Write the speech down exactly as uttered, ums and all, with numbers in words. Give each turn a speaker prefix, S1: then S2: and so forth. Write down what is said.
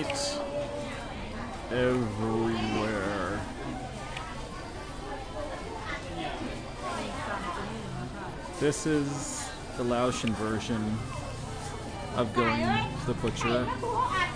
S1: meat everywhere. This is the Laotian version of going to the butcher.